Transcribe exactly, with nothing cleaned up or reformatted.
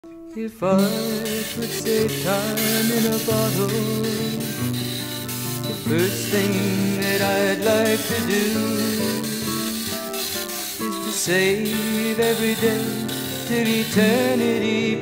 If I could save time in a bottle, the first thing that I'd like to do is to save every day till eternity.